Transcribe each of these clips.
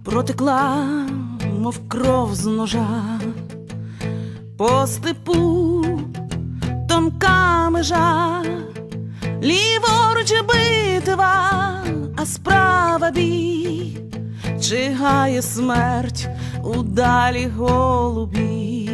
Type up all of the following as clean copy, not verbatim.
Протекла, мов кров з ножа, по степу тонка межа, ліворуч битва, а справа бій, чигає смерть у далі голубі.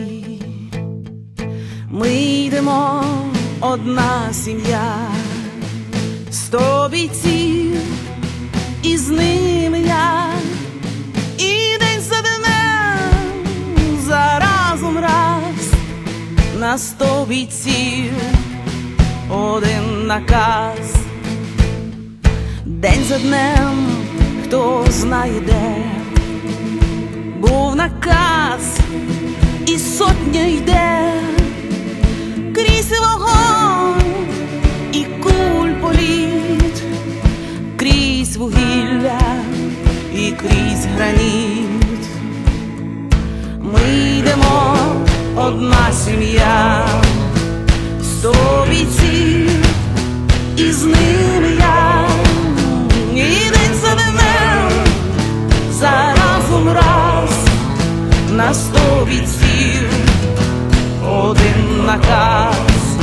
Ми йдемо, одна сім'я, 100 бійців, і з ними я. І день за днем, за разом раз, на 100 бійців один наказ. День за днем, хто знає де, був наказ, і сотня йде крізь вогонь і куль політ, крізь вугілля і крізь граніт. Ми йдемо, одна сім'я, 100 бійців, і з ними я. І день за днем, за разом раз, на 100 бійців один наказ.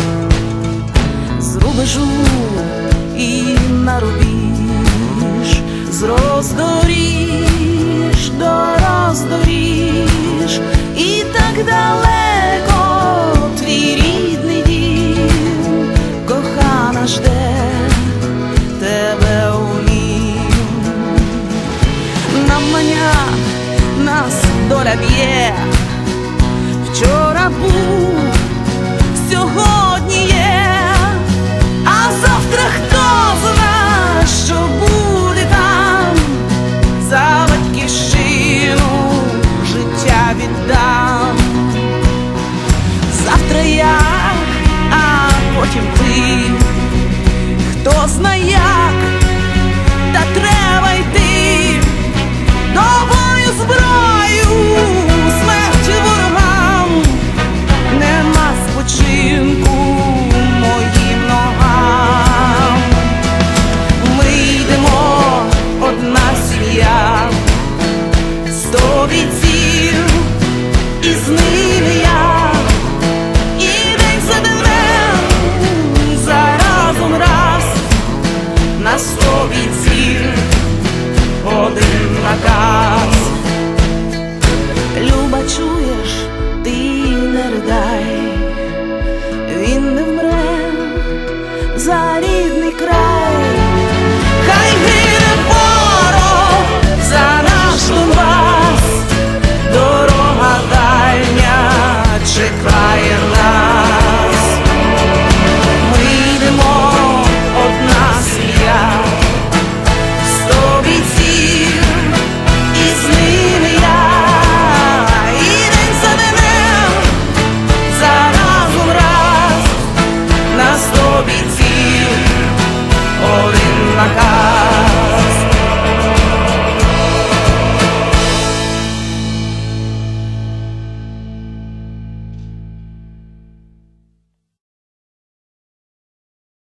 З рубежу і на рубіж, з роздоріж до роздоріж, і так далеко твій рідний дім, кохана жде тебе у нім. Навмання нас доля б'є, вчора був, сьогодні є, а завтра хто зна, що буде там. За батьківщину життя віддам. Завтра я, а потім ти, хто знає.